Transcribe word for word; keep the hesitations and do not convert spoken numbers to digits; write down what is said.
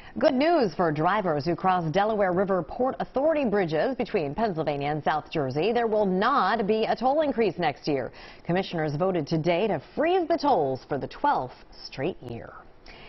Good news for drivers who cross Delaware River Port Authority bridges between Pennsylvania and South Jersey. There will not be a toll increase next year. Commissioners voted today to freeze the tolls for the twelfth straight year.